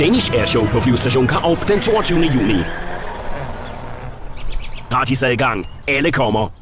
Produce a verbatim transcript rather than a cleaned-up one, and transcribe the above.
Danish Air Show på flyvestation Karup den toogtyvende juni. Gratis adgang. Alle kommer.